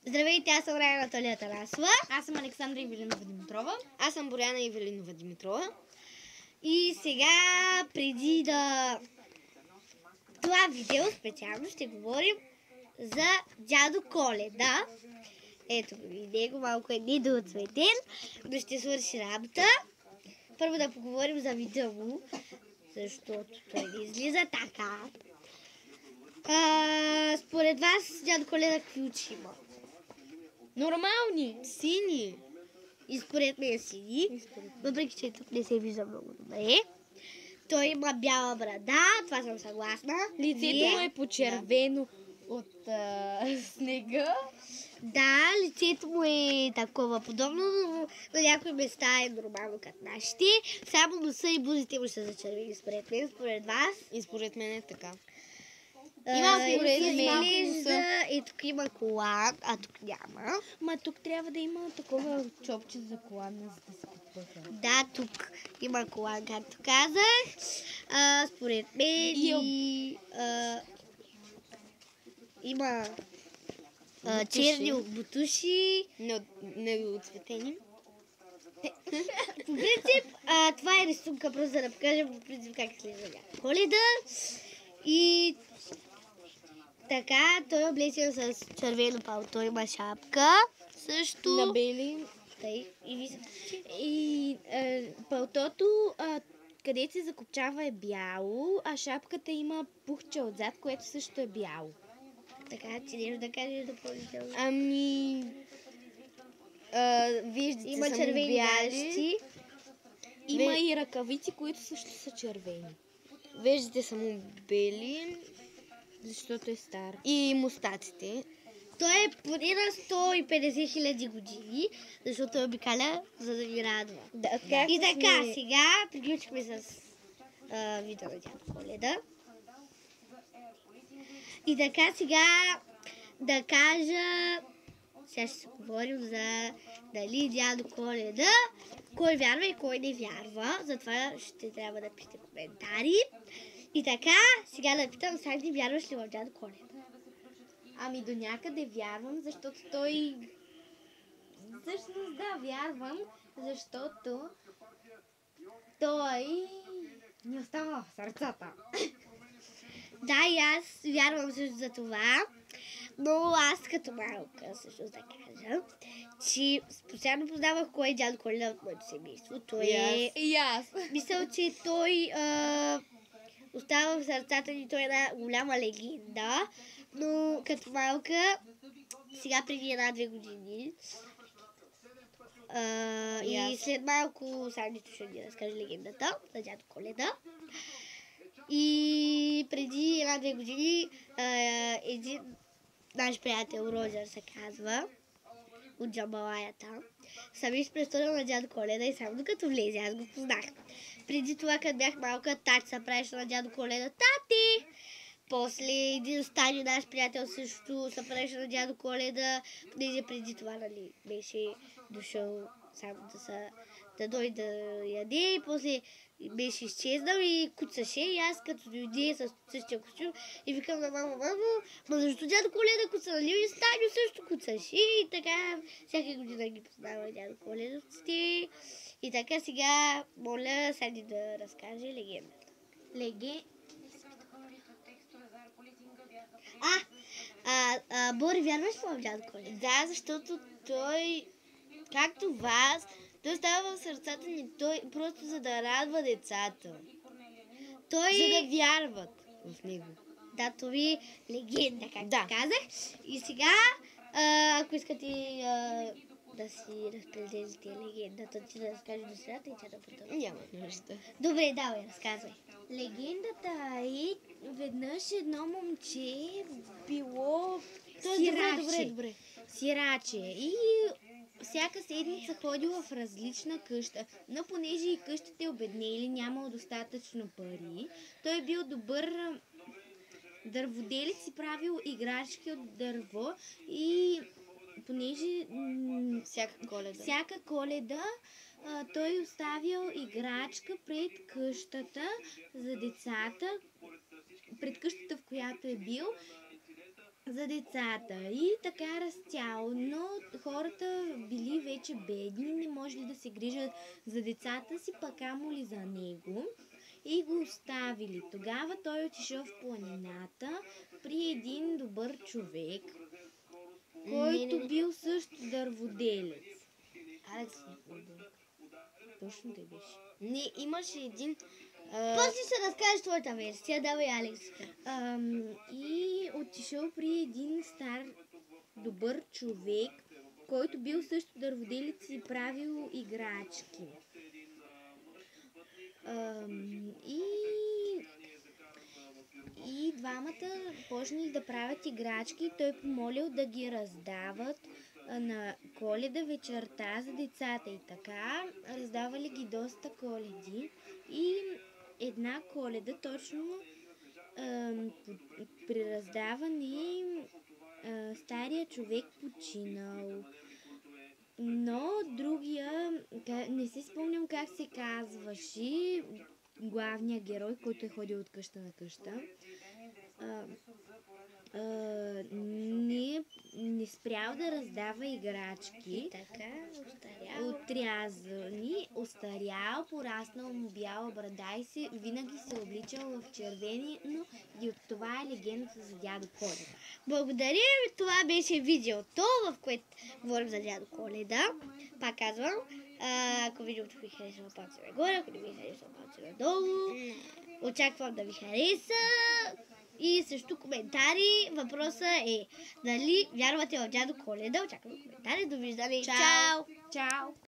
Здравейте, аз съм Рая Анатолия Тарасова. Аз съм Александра Ивелинова Димитрова. Аз съм Боряна Ивелинова Димитрова. И сега, преди това видео специално ще говорим за дядо Коледа. Ето ви него, малко е недоцветен, но ще свърши работа. Първо да поговорим за видео му, защото той не излиза така. Според вас дядо Коледа какви очи има? Нормални. Сини. И според мен сини, въпреки че тук не се вижда много добре. Той има бяла брада, това съм съгласна. Лицето му е почервено от снега. Да, лицето му е такова подобно, но на някои места е нормално като нашите. Само носа и бузите му са зачервени според мен, според вас. И според мен е така. Има изглежда, и тук има колан, а тук няма. Ма тук трябва да има такова чопче за колана, за да се подпъха. Да, тук има колан, както казах. Според мен има черни бутуши. Неоцветени. По принцип, това е рисунка, просто да покажем по принцип как изглежда дядо Коледа. И така, той е облечен с червено палто, има шапка също. На бели. И палтото, където се закопчава, е бяло, а шапката има пухче отзад, което също е бяло. Така, че нещо да кажеш допълнително. Виждате, има са червени бяли. гащи. Има и ръкавици, които също са червени. Веждите са му бели. Защото е стар. И мустаците. Той е поне на 150 хиляди години, защото той обикаля, за да ви радва. И така, сега приключихме с видео на дядо Коледа. И така, сега да кажа, сега ще си говорим за дали дядо Коледа, кой вярва и кой не вярва. Затова ще трябва да пишете коментари. И така, сега да питам, Санди, вярваш ли в дядо Коледа? Ами до някъде вярвам, защото той... Всъщност да, вярвам, защото той ни остава в сърцата. Да, и аз вярвам също за това, но аз като малка също да кажа, че постоянно познавах кой е дядо Коледа от моето семейство. Той е... И аз. Мисля, че той остава в сърцата ни, той е една голяма легенда, но като малка, сега преди 1-2 години, и след малко Сандито ще ни разкаже легендата за дядо Коледа. И преди 1-2 години един наш приятел, Розер се казва, от Джамалаята, съм изпрестолил на дядо Коледа и само докато влезе, аз го познах. Преди това, като бях малка, тати се правеше на дядо Коледа. Тати! После един стari наш приятел също се правеше на дядо Коледа, понеже преди това, нали, беше дошъл само да дойде да яде, и после беше изчезнал и куцаше, и аз като дойде с същия костюм и викам на мама, ма защо дядо Коледа куца, нали и Станю също куцаше, и така всяка година ги познава дядо Коледовците. И така сега моля Санди да разкаже легендата. Бори, вярваш ли в дядо Коледа? Да, защото той, както вас, той става в сърцата ни, той просто за да радва децата. Той... За да вярват в него. Да, това е легенда, както казах. И сега, ако искате да си разпределите легендата, ти да разкажеш до средата и тя да продължи. Няма нужда. Добре, давай, разказвай. Легендата е, веднъж едно момче било Добре. сираче и всяка седмица ходила в различна къща, но понеже и къщите обеднели, нямало достатъчно пари, той бил добър дърводелец и правил играчки от дърво и понеже всяка Коледа той оставил играчка пред къщата за децата, пред къщата, в която е бил, за децата. И така растял, но хората били вече бедни, не можели да се грижат за децата си, пък камо ли за него. И го оставили. Тогава той отишъл в планината при един добър човек, който бил също дърводелец. Алекс Николбург. Точно те беше. Не, имаше един... После ще разкажеш твоята версия, давай, Алекс. И отишъл при един стар добър човек, който бил също дърводелец и правил играчки. И двамата почнали да правят играчки и той помолил да ги раздават на Коледа вечерта за децата. И така раздавали ги доста коледи. И една Коледа точно при раздаване стария човек починал. Но другия, не си спомням как се казваше, главният герой, който е ходил от къща на къща, не спрял да раздава играчки. И така, остарял. Отрязани, остарял, пораснал му бяла брада и винаги се обличал в червени, но и от това е легендата за дядо Коледа. Благодаря ви, това беше видеото, в което говорим за дядо Коледа. Пак казвам, ако видеото ви харесва, палцеве горе, ако не ви харесва, палцеве долу. Очаквам да ви хареса. И също коментари. Въпросът е дали вярвате в дядо Коледа. Очаквам коментари. Довиждане. Чао! Чао!